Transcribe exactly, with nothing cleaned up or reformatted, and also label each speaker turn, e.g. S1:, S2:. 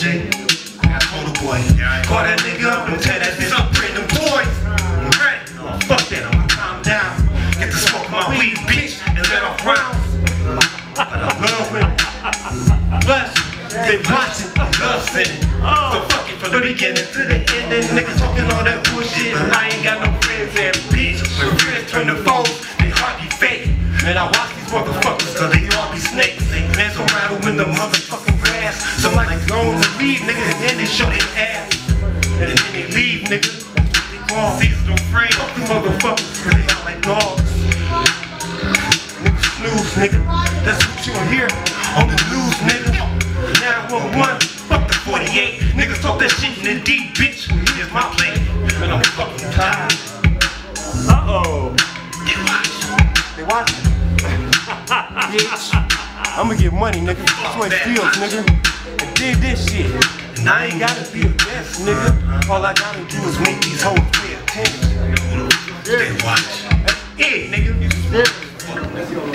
S1: J. I told the boy, call that nigga up and tell that bitch I'm bringing them toys. Right? Oh, fuck that, I'ma calm down. Get to smoke my weed, bitch, and let off rounds. But I love women. Plus, been watching, I love sinning. So fuck it from the beginning to the end. And niggas talking all that bullshit, but I ain't got no friends and bitch. When friends turn to foes, they heart be fake. Man, I watch these motherfuckers cause they all be snakes. Man, so rattle in the motherfucking grass. So like they going to leave, nigga, and then they show their ass. And then they leave, nigga. They call Caesar no afraid. Fuck these motherfuckers cause they out like dogs. Nigga snooze, nigga. That's what you hear on the news, nigga. nine one one, fuck the forty-eight. Niggas talk that shit in the deep, bitch. Here's my plate. Man, I'm fucking tired.
S2: Uh-oh.
S1: They watch.
S2: They watch. Bitch. I'ma get money, nigga. That's what it feels, nigga. I did this shit.
S1: And I ain't gotta be a guest, nigga. All I gotta do is make these hoes pay attention. They watch. Hey, nigga.